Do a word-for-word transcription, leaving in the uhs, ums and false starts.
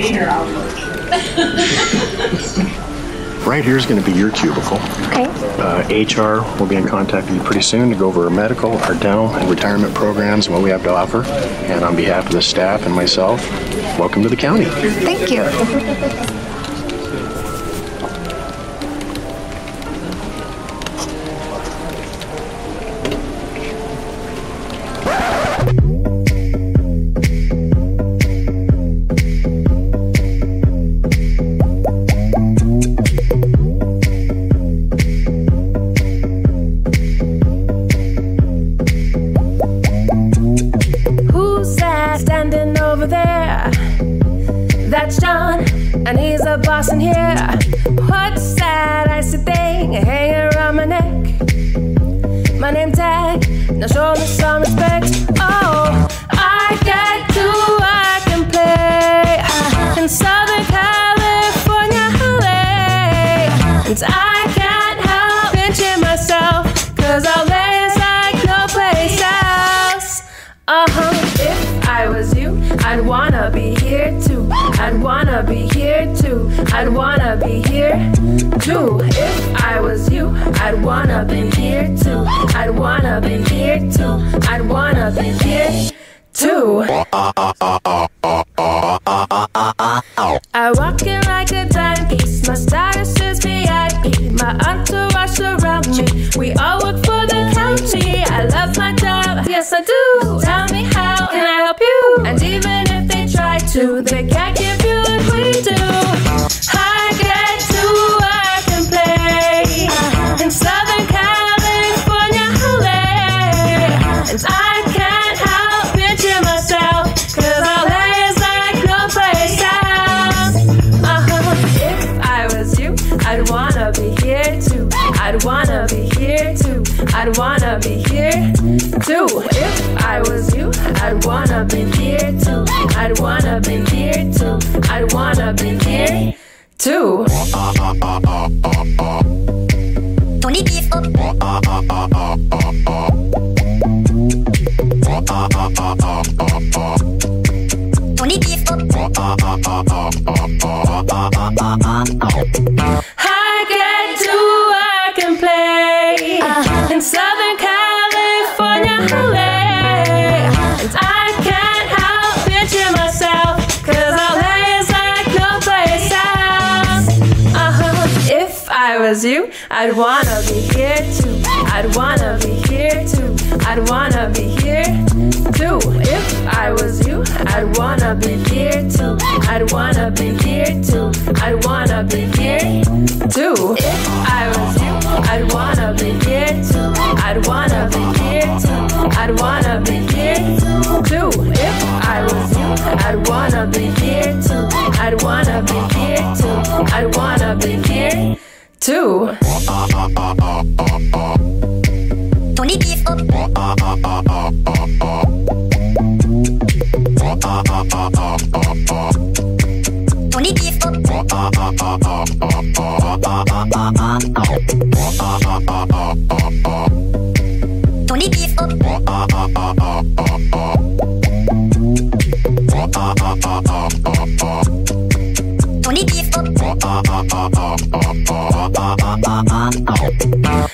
later, I'll look. Right here is going to be your cubicle. Okay. Uh, H R will be in contact with you pretty soon to go over our medical, our dental, and retirement programs and what we have to offer. And on behalf of the staff and myself, welcome to the county. Thank you. And he's a boss in here. What's that icy thing hanging around my neck? My name tag, now show me some respect. Oh, I get to work and play in Southern California, L A. And I can't help pinching myself, cause L A is like no place else. Uh-huh. If I was you, I'd wanna be here too. I'd wanna be here too. I'd wanna be here too. If I was you, I'd wanna be here too. I'd wanna be here too. I'd wanna be here too. I walk in like a timepiece. My status is V I P. My entourage surround me. We all work for the county. I love my job, yes I do. Tell me how can I help you? And even if they try to, they can't give you what we do. I get to work and play in Southern California, L A. And I can't help pinching myself, cause L A is like no place else. Uh-huh. If I was you, I'd wanna be here too. I'd wanna be here too. I'd wanna be here too. If I was you, I'd wanna be here too. I'd wanna be here too. I'd wanna be here too. Tony beef up. Tony beef up. I get to work and play in Southern California, L A. And I can't help pinching myself, cause L A is like no place else. Uh-huh. If I was you, I'd wanna be here too. I'd wanna be here too. I'd wanna be here too. If I was you, I'd wanna be here too. I'd wanna be here too. I'd wanna be here too. If I was you, I'd wanna be here too. I'd wanna be here too. I'd wanna be here too. If I was you, I'd wanna be here too. I'd wanna be here too. I'd wanna be here too. Tony beef up. Tony beef up. Tony beef up. Tony beef up.